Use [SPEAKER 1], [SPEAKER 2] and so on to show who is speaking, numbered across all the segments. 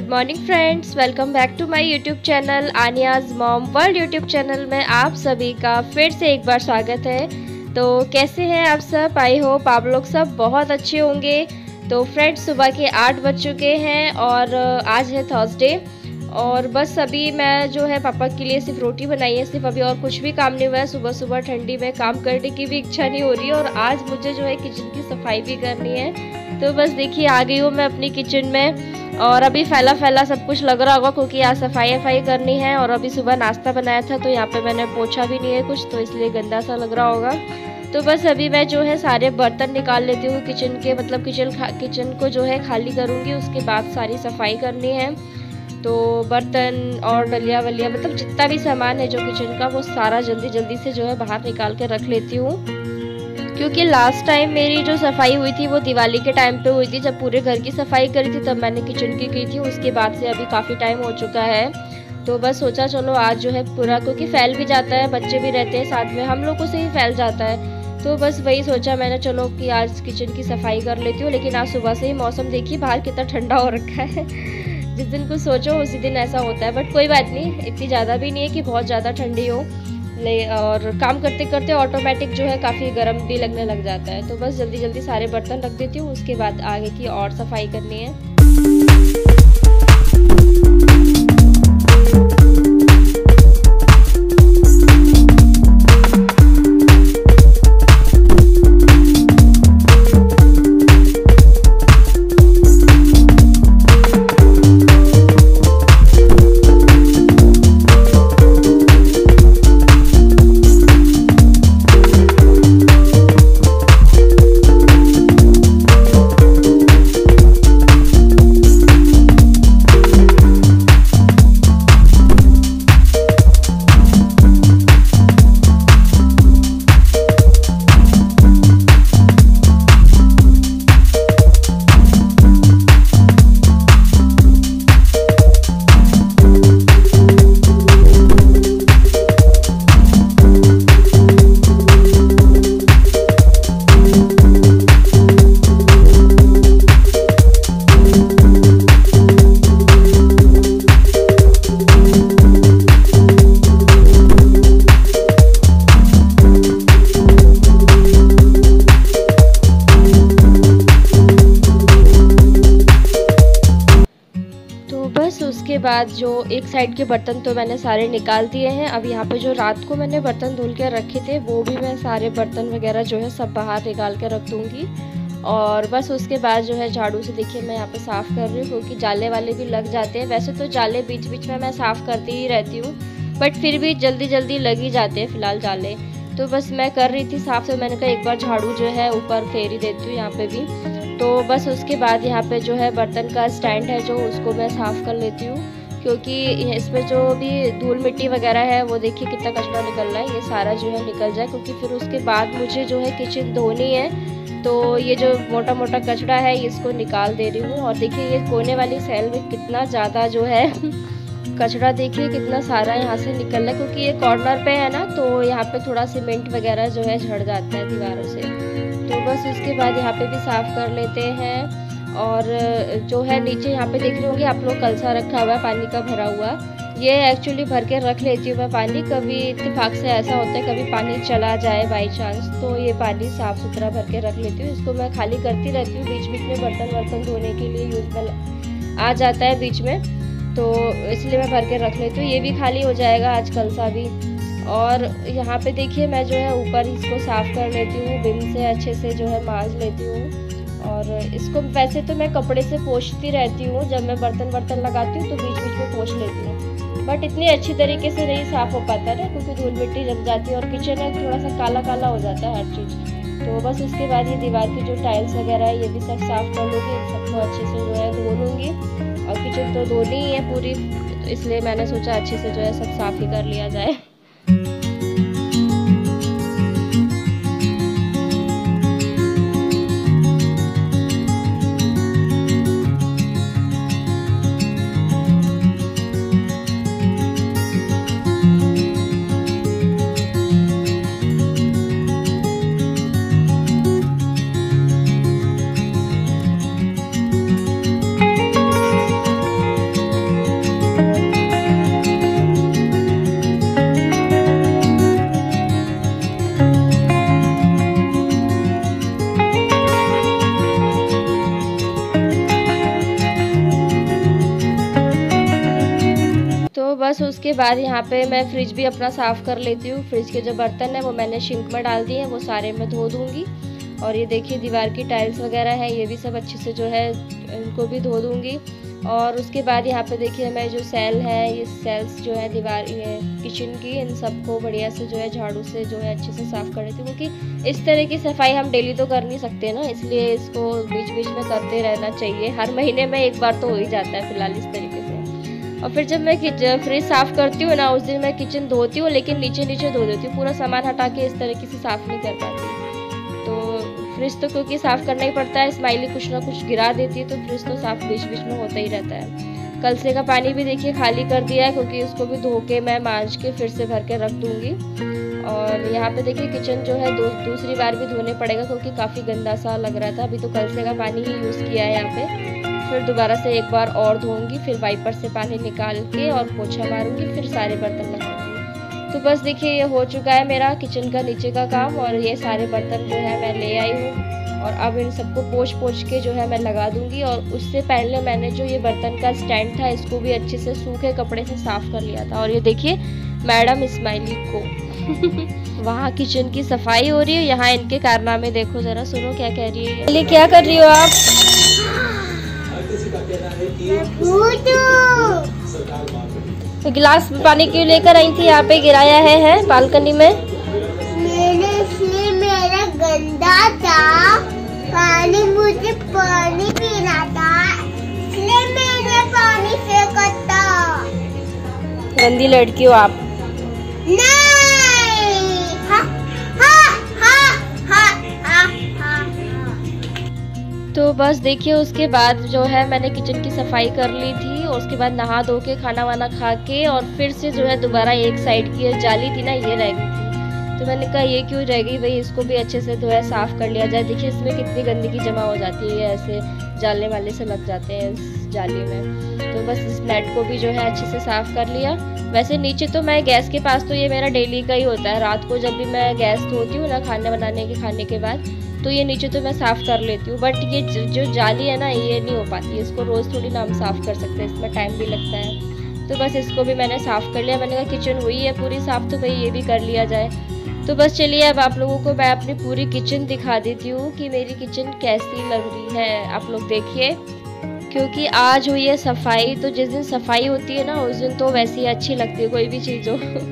[SPEAKER 1] Good morning friends, welcome back to my YouTube channel Aaniya's mom world YouTube channel में आप सभी का फिर से एक बार स्वागत है। तो कैसे हैं आप सब? आई होप आप लोग सब बहुत अच्छे होंगे। तो फ्रेंड्स, सुबह के 8 बज चुके हैं और आज है थर्सडे और बस अभी मैं जो है पापा के लिए सिर्फ रोटी बनाई है, सिर्फ अभी और कुछ भी काम नहीं हुआ है। सुबह सुबह ठंडी में काम करने की भी इच्छा नहीं हो रही है और आज मुझे जो है किचन की सफाई भी करनी है। तो बस देखिए आ गई हूँ मैं अपनी किचन में और अभी फैला फैला सब कुछ लग रहा होगा क्योंकि आज सफाई करनी है। और अभी सुबह नाश्ता बनाया था तो यहाँ पे मैंने पोछा भी नहीं है कुछ, तो इसलिए गंदा सा लग रहा होगा। तो बस अभी मैं जो है सारे बर्तन निकाल लेती हूँ किचन के, मतलब किचन को जो है खाली करूँगी, उसके बाद सारी सफाई करनी है। तो बर्तन और डलिया वलिया मतलब जितना भी सामान है जो किचन का, वो सारा जल्दी जल्दी से जो है बाहर निकाल के रख लेती हूँ। क्योंकि लास्ट टाइम मेरी जो सफाई हुई थी वो दिवाली के टाइम पे हुई थी, जब पूरे घर की सफाई करी थी तब मैंने किचन की थी। उसके बाद से अभी काफ़ी टाइम हो चुका है, तो बस सोचा चलो आज जो है पूरा, क्योंकि फैल भी जाता है, बच्चे भी रहते हैं साथ में, हम लोगों से ही फैल जाता है। तो बस वही सोचा मैंने चलो कि आज किचन की सफाई कर लेती हूँ। लेकिन आज सुबह से ही मौसम देखिए बाहर कितना ठंडा हो रखा है। जिस दिन कुछ सोचो उसी दिन ऐसा होता है, बट कोई बात नहीं, इतनी ज़्यादा भी नहीं है कि बहुत ज़्यादा ठंडी हो। और काम करते करते ऑटोमेटिक जो है काफ़ी गर्म भी लगने लग जाता है। तो बस जल्दी जल्दी सारे बर्तन रख देती हूँ, उसके बाद आगे की और सफाई करनी है। उसके बाद जो एक साइड के बर्तन तो मैंने सारे निकाल दिए हैं। अब यहाँ पे जो रात को मैंने बर्तन धुल के रखे थे वो भी मैं सारे बर्तन वगैरह जो है सब बाहर निकाल के रख दूँगी। और बस उसके बाद जो है झाड़ू से देखिए मैं यहाँ पे साफ़ कर रही हूँ, क्योंकि जाले वाले भी लग जाते हैं। वैसे तो जाले बीच बीच में मैं साफ़ करती ही रहती हूँ, बट फिर भी जल्दी जल्दी लग ही जाते हैं फ़िलहाल जाले। तो बस मैं कर रही थी साफ़, तो मैंने कहा एक बार झाड़ू जो है ऊपर फेर ही देती हूँ यहाँ पर भी। तो बस उसके बाद यहाँ पे जो है बर्तन का स्टैंड है जो, उसको मैं साफ़ कर लेती हूँ, क्योंकि इसमें जो भी धूल मिट्टी वगैरह है वो देखिए कितना कचरा निकल रहा है, ये सारा जो है निकल जाए, क्योंकि फिर उसके बाद मुझे जो है किचन धोनी है। तो ये जो मोटा मोटा कचरा है इसको निकाल दे रही हूँ। और देखिए ये कोने वाली सेल में कितना ज़्यादा जो है कचरा देखिए कितना सारा यहाँ से निकल रहा है, क्योंकि ये कॉर्नर पे है ना, तो यहाँ पे थोड़ा सीमेंट वगैरह जो है झड़ जाता है दीवारों से। तो बस उसके बाद यहाँ पे भी साफ़ कर लेते हैं। और जो है नीचे यहाँ पे देख रहे होंगे आप लोग, कलसा रखा हुआ है पानी का भरा हुआ, ये एक्चुअली भर के रख लेती हूँ मैं पानी। कभी इत्तेफाक से ऐसा होता है कभी पानी चला जाए बाई चांस, तो ये पानी साफ़ सुथरा भर के रख लेती हूँ। इसको मैं खाली करती रहती हूँ, बीच बीच में बर्तन धोने के लिए यूज में आ जाता है बीच में, तो इसलिए मैं भर के रख लेती हूँ। ये भी खाली हो जाएगा आज कलसा भी। और यहाँ पे देखिए मैं जो है ऊपर इसको साफ़ कर लेती हूँ, विम से अच्छे से जो है मांज लेती हूँ। और इसको वैसे तो मैं कपड़े से पोंछती रहती हूँ, जब मैं बर्तन लगाती हूँ तो बीच बीच में पोंछ लेती हूँ, बट इतनी अच्छी तरीके से नहीं साफ़ हो पाता ना, क्योंकि धूल मिट्टी जम जाती है और किचन में थोड़ा सा काला काला हो जाता है हर चीज़। तो बस उसके बाद ये दीवार की जो टाइल्स वगैरह है ये भी सब साफ़ कर लूँगी, सबको अच्छे से जो है धो लूँगी। और किचन तो धोनी ही है पूरी, तो इसलिए मैंने सोचा अच्छे से जो है सब साफ़ ही कर लिया जाए। उसके बाद यहाँ पे मैं फ्रिज भी अपना साफ़ कर लेती हूँ। फ्रिज के जो बर्तन है वो मैंने सिंक में डाल दिए हैं, वो सारे मैं धो दूँगी। और ये देखिए दीवार की टाइल्स वगैरह है, ये भी सब अच्छे से जो है इनको भी धो दूँगी। और उसके बाद यहाँ पे देखिए मैं जो सेल है, ये सेल्स जो है दीवार ये किचन की, इन सबको बढ़िया से जो है झाड़ू से जो है अच्छे से साफ़ कर लेती हूँ, क्योंकि इस तरह की सफाई हम डेली तो कर नहीं सकते ना, इसलिए इसको बीच बीच में करते रहना चाहिए। हर महीने में एक बार तो हो ही जाता है फिलहाल इस तरीके से। और फिर जब मैं फ्रिज साफ़ करती हूँ ना, उस दिन मैं किचन धोती हूँ, लेकिन नीचे नीचे धो देती हूँ, पूरा सामान हटा के इस तरीके से साफ़ नहीं कर पाती। तो फ्रिज तो क्योंकि साफ़ करना ही पड़ता है, स्माइली कुछ ना कुछ गिरा देती है, तो फ्रिज तो साफ़ बीच बीच में होता ही रहता है। कलसे का पानी भी देखिए खाली कर दिया है, क्योंकि उसको भी धो के मैं मांज के फिर से भर के रख दूँगी। और यहाँ पे देखिए किचन जो है दूसरी बार भी धोने पड़ेगा, क्योंकि काफ़ी गंदा सा लग रहा था। अभी तो कलसे का पानी ही यूज़ किया है यहाँ पे, फिर दोबारा से एक बार और धोऊँगी, फिर वाइपर से पानी निकाल के और पोछा मारूँगी, फिर सारे बर्तन लगाऊँगी। तो बस देखिए ये हो चुका है मेरा किचन का नीचे का काम, और ये सारे बर्तन जो है मैं ले आई हूँ। और अब इन सबको पोंछ के जो है मैं लगा दूंगी। और उससे पहले मैंने जो ये बर्तन का स्टैंड था, इसको भी अच्छे से सूखे कपड़े से साफ कर लिया था। और ये देखिए मैडम स्माइली को वहाँ किचन की सफाई हो रही है, यहाँ इनके कारनामे देखो जरा, सुनो क्या कह रही है। ये क्या कर रही हो आप? तो गिलास में पानी क्यों लेकर आई थी? यहाँ पे गिराया है बालकनी में।
[SPEAKER 2] मेरा गंदा था पानी, मुझे पानी पीना था, इसलिए मैंने पानी फेंका था।
[SPEAKER 1] गंदी लड़की हो आप।
[SPEAKER 2] नहीं। हा, हा, हा, हा, हा, हा।
[SPEAKER 1] तो बस देखिए उसके बाद जो है मैंने किचन की सफाई कर ली थी, और उसके बाद नहा धो के खाना वाना खा के, और फिर से जो है दोबारा एक साइड की जाली थी ना, ये रह गई थी। तो मैंने कहा ये क्यों रह गई भाई, इसको भी अच्छे से जो है साफ़ कर लिया जाए। देखिए इसमें कितनी गंदगी जमा हो जाती है, ऐसे जालने वाले से लग जाते हैं इस जाली में। तो बस इस मैट को भी जो है अच्छे से साफ़ कर लिया। वैसे नीचे तो मैं गैस के पास, तो ये मेरा डेली का ही होता है, रात को जब भी मैं गैस धोती हूँ ना खाना बनाने के खाने के बाद, तो ये नीचे तो मैं साफ़ कर लेती हूँ। बट ये जो जाली है ना, ये नहीं हो पाती है, इसको रोज़ थोड़ी ना हम साफ़ कर सकते हैं, इसमें टाइम भी लगता है। तो बस इसको भी मैंने साफ़ कर लिया। मैंने कहा किचन हुई है पूरी साफ़, तो भाई ये भी कर लिया जाए। तो बस चलिए अब आप लोगों को मैं अपनी पूरी किचन दिखा देती हूँ कि मेरी किचन कैसी लग रही है। आप लोग देखिए, क्योंकि आज हुई है सफाई, तो जिस दिन सफाई होती है ना, उस दिन तो वैसे ही अच्छी लगती है कोई भी चीज़ हो।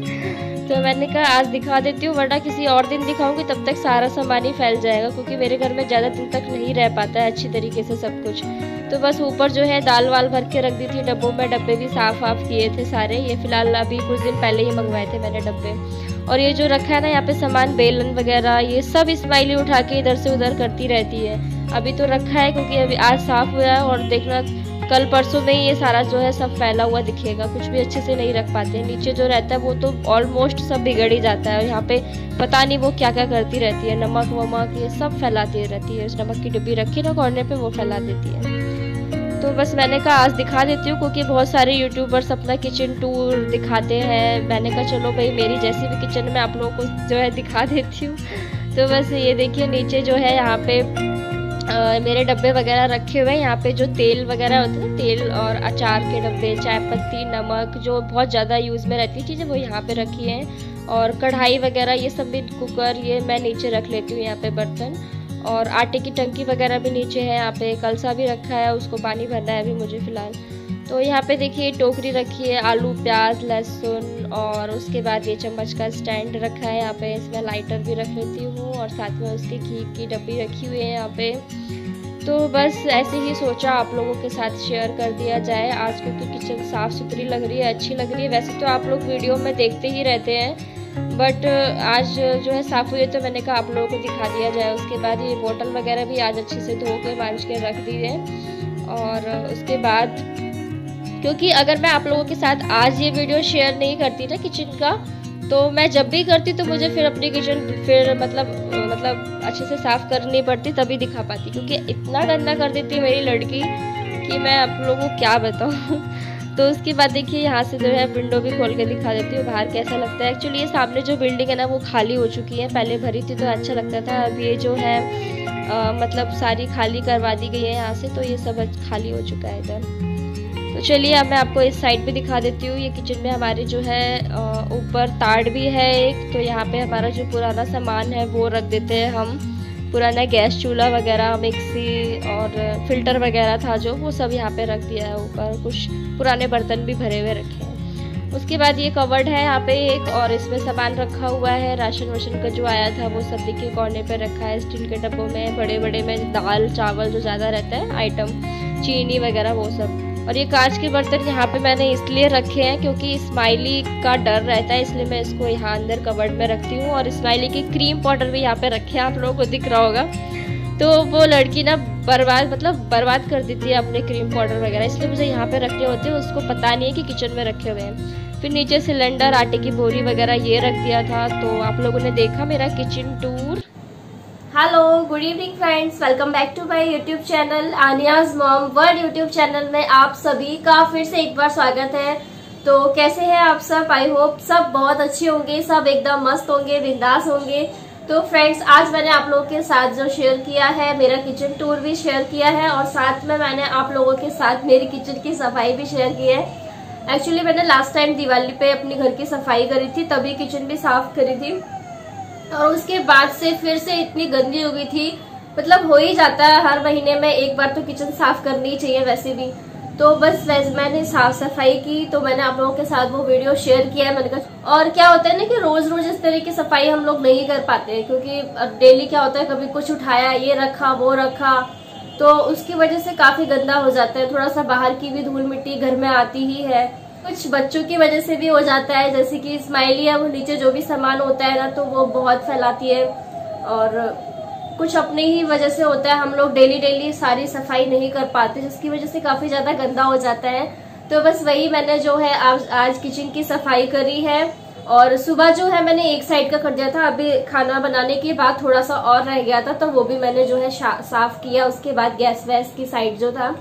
[SPEAKER 1] तो मैंने कहा आज दिखा देती हूँ, वरना किसी और दिन दिखाऊंगी, तब तक सारा सामान ही फैल जाएगा, क्योंकि मेरे घर में ज़्यादा दिन तक नहीं रह पाता है अच्छी तरीके से सब कुछ। तो बस ऊपर जो है दाल वाल भर के रख दी थी डब्बों में, डब्बे भी साफ़ किए थे सारे। ये फिलहाल अभी कुछ दिन पहले ही मंगवाए थे मैंने डब्बे। और ये जो रखा है ना यहाँ पे सामान, बेलन वगैरह, ये सब स्माइली उठा के इधर से उधर करती रहती है। अभी तो रखा है क्योंकि अभी आज साफ़ हुआ है, और देखना कल परसों में ये सारा जो है सब फैला हुआ दिखेगा, कुछ भी अच्छे से नहीं रख पाते। नीचे जो रहता है वो तो ऑलमोस्ट सब बिगड़ ही जाता है, और यहाँ पे पता नहीं वो क्या क्या करती रहती है, नमक वमक ये सब फैलाती रहती है। उस नमक की डिब्बी रखी ना कॉर्नर पे, वो फैला देती है। तो बस मैंने कहा आज दिखा देती हूँ, क्योंकि बहुत सारे यूट्यूबर्स अपना किचन टूर दिखाते हैं। मैंने कहा चलो भाई मेरी जैसी भी किचन में आप लोगों को जो है दिखा देती हूँ। तो बस ये देखिए नीचे जो है यहाँ पे मेरे डब्बे वगैरह रखे हुए हैं। यहाँ पे जो तेल वगैरह होते हैं ना, तेल और अचार के डब्बे, चाय पत्ती, नमक, जो बहुत ज़्यादा यूज़ में रहती है चीज़ें, वो यहाँ पे रखी हैं। और कढ़ाई वगैरह ये सब भी, कुकर, ये मैं नीचे रख लेती हूँ यहाँ पे बर्तन। और आटे की टंकी वगैरह भी नीचे है। यहाँ पे कलसा भी रखा है, उसको पानी भरना है अभी मुझे फ़िलहाल। तो यहाँ पे देखिए टोकरी रखी है, आलू प्याज लहसुन, और उसके बाद ये चम्मच का स्टैंड रखा है यहाँ पे, इसमें लाइटर भी रख लेती हूँ, और साथ में उसके घी की डब्बी रखी हुई है यहाँ पे। तो बस ऐसे ही सोचा आप लोगों के साथ शेयर कर दिया जाए आज, क्योंकि किचन साफ़ सुथरी लग रही है, अच्छी लग रही है। वैसे तो आप लोग वीडियो में देखते ही रहते हैं, बट आज जो है साफ़ हुई है, तो मैंने कहा आप लोगों को दिखा दिया जाए। उसके बाद ये बोतल वगैरह भी आज अच्छे से धो के मांज के रख दी है। और उसके बाद क्योंकि अगर मैं आप लोगों के साथ आज ये वीडियो शेयर नहीं करती ना किचन का, तो मैं जब भी करती तो मुझे फिर अपनी किचन फिर मतलब अच्छे से साफ़ करनी पड़ती, तभी दिखा पाती, क्योंकि इतना गंदा कर देती मेरी लड़की कि मैं आप लोगों को क्या बताऊँ। तो उसके बाद देखिए यहाँ से जो है विंडो भी खोल के दिखा देती हूँ बाहर कैसा लगता है। एक्चुअली ये सामने जो बिल्डिंग है ना, वो खाली हो चुकी है, पहले भरी थी तो अच्छा लगता था। अब ये जो है मतलब सारी खाली करवा दी गई है यहाँ से, तो ये सब खाली हो चुका है इधर। तो चलिए अब मैं आपको इस साइड पे दिखा देती हूँ। ये किचन में हमारे जो है ऊपर ताड़ भी है एक, तो यहाँ पे हमारा जो पुराना सामान है वो रख देते हैं हम। पुराना गैस चूल्हा वगैरह, मिक्सी और फिल्टर वगैरह था जो, वो सब यहाँ पे रख दिया है ऊपर। कुछ पुराने बर्तन भी भरे हुए रखे हैं। उसके बाद ये कवर्ड है यहाँ पे एक, और इसमें सामान रखा हुआ है। राशन वाशन का जो आया था वो सब देखिए कोने पे रखा है स्टील के डब्बों में, बड़े बड़े में दाल चावल जो ज़्यादा रहता है आइटम, चीनी वगैरह वो सब। और ये कांच के बर्तन यहाँ पे मैंने इसलिए रखे हैं क्योंकि स्माइली का डर रहता है, इसलिए मैं इसको यहाँ अंदर कवर्ड में रखती हूँ। और स्माइली की क्रीम पाउडर भी यहाँ पे रखे हैं, आप लोगों को दिख रहा होगा। तो वो लड़की ना बर्बाद कर देती है अपने क्रीम पाउडर वगैरह, इसलिए मुझे यहाँ पे रखे होते हैं। उसको पता नहीं है कि किचन में रखे हुए हैं। फिर नीचे सिलेंडर, आटे की बोरी वगैरह ये रख दिया था। तो आप लोगों ने देखा मेरा kitchen tour. Hello, good evening friends, welcome back to my YouTube channel Aaniya's mom world YouTube channel में आप सभी का फिर से एक बार स्वागत है। तो कैसे हैं आप सब? आई होप सब बहुत अच्छे होंगे, सब एकदम मस्त होंगे, बिंदास होंगे। तो फ्रेंड्स, आज मैंने आप लोगों के साथ जो शेयर किया है, मेरा किचन टूर भी शेयर किया है, और साथ में मैंने आप लोगों के साथ मेरी किचन की सफाई भी शेयर की है। एक्चुअली मैंने लास्ट टाइम दिवाली पे अपने घर की सफाई करी थी, तभी किचन भी साफ करी थी, और उसके बाद से फिर से इतनी गंदी हो गई थी। मतलब हो ही जाता है, हर महीने में एक बार तो किचन साफ करनी ही चाहिए वैसे भी। तो बस वैसे मैंने साफ सफाई की, तो मैंने आप लोगों के साथ वो वीडियो शेयर किया है। मैंने कहा, और क्या होता है ना कि रोज रोज इस तरह की सफाई हम लोग नहीं कर पाते हैं, क्योंकि डेली क्या होता है, कभी कुछ उठाया, ये रखा वो रखा, तो उसकी वजह से काफी गंदा हो जाता है। थोड़ा सा बाहर की भी धूल मिट्टी घर में आती ही है। कुछ बच्चों की वजह से भी हो जाता है, जैसे कि स्माइली है, वो नीचे जो भी सामान होता है ना, तो वो बहुत फैलाती है। और कुछ अपनी ही वजह से होता है, हम लोग डेली सारी सफाई नहीं कर पाते, जिसकी वजह से काफी ज्यादा गंदा हो जाता है। तो बस वही मैंने जो है आज किचन की सफाई करी है। और सुबह जो है मैंने एक साइड का कर दिया था, अभी खाना बनाने के बाद थोड़ा सा और रह गया था, तो वो भी मैंने जो है साफ किया। उसके बाद गैस वैस की साइड जो था।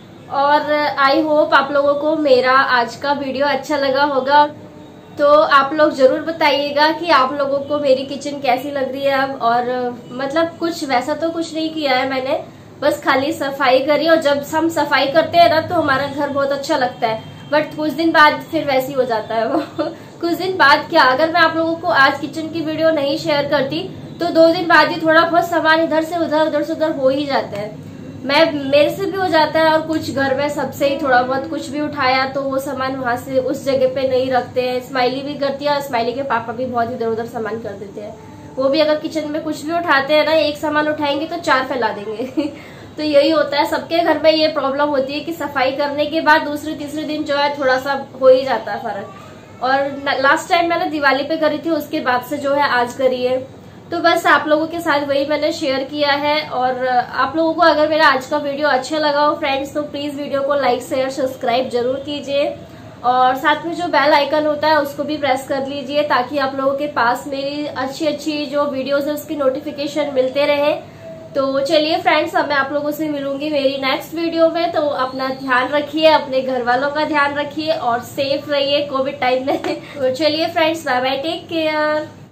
[SPEAKER 1] और आई होप आप लोगों को मेरा आज का वीडियो अच्छा लगा होगा। तो आप लोग जरूर बताइएगा कि आप लोगों को मेरी किचन कैसी लग रही है अब। और मतलब कुछ वैसा तो कुछ नहीं किया है मैंने, बस खाली सफाई करी। और जब हम सफाई करते हैं ना, तो हमारा घर बहुत अच्छा लगता है, बट कुछ दिन बाद फिर वैसी हो जाता है वो। कुछ दिन बाद क्या, अगर मैं आप लोगों को आज किचन की वीडियो नहीं शेयर करती, तो 2 दिन बाद ही थोड़ा बहुत सामान इधर से उधर हो ही जाता है। मेरे से भी हो जाता है, और कुछ घर में सबसे ही थोड़ा बहुत कुछ भी उठाया तो वो सामान वहां से उस जगह पे नहीं रखते हैं। स्माइली भी करती है, और स्माइली के पापा भी बहुत इधर उधर सामान कर देते हैं। वो भी अगर किचन में कुछ भी उठाते हैं ना, एक सामान उठाएंगे तो 4 फैला देंगे। तो यही होता है, सबके घर में ये प्रॉब्लम होती है कि सफाई करने के बाद दूसरे तीसरे दिन जो है थोड़ा सा हो ही जाता है फर्क। और लास्ट टाइम मैंने दिवाली पे करी थी, उसके बाद से जो है आज करी है। तो बस आप लोगों के साथ वही मैंने शेयर किया है। और आप लोगों को अगर मेरा आज का वीडियो अच्छा लगा हो फ्रेंड्स, तो प्लीज वीडियो को लाइक शेयर सब्सक्राइब जरूर कीजिए, और साथ में जो बेल आइकन होता है उसको भी प्रेस कर लीजिए, ताकि आप लोगों के पास मेरी अच्छी जो वीडियोस है उसकी नोटिफिकेशन मिलते रहे। तो चलिए फ्रेंड्स, अब मैं आप लोगों से मिलूंगी मेरी नेक्स्ट वीडियो में। तो अपना ध्यान रखिए, अपने घर वालों का ध्यान रखिए, और सेफ रहिए कोविड टाइम में। तो चलिए friends, bye bye, take care.